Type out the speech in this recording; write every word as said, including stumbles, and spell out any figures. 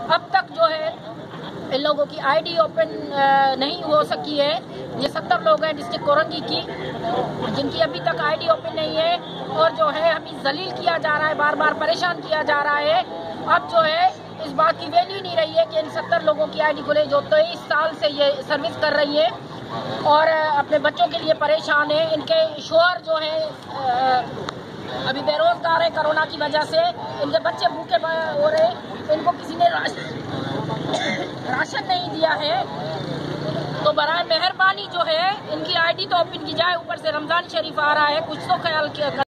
अब तक जो है इन लोगों की आईडी ओपन नहीं हो सकी है। ये सत्तर लोग हैं डिस्ट्रिक्ट कोरंगी की, जिनकी अभी तक आईडी ओपन नहीं है और जो है हमें जलील किया जा रहा है, बार बार परेशान किया जा रहा है। अब जो है इस बात की वैल्यू नहीं रही है कि इन सत्तर लोगों की आईडी खुले जो तेईस साल से ये सर्विस कर रही है और अपने बच्चों के लिए परेशान है। इनके शोहर जो है अभी बेरोजगार है कोरोना की वजह से, इनके बच्चे भूखे हो रहे, इनको किसी ने राशन राशन नहीं दिया है। तो बराए मेहरबानी जो है इनकी आईडी तो ओपन की जाए, ऊपर से रमजान शरीफ आ रहा है, कुछ तो ख्याल किया।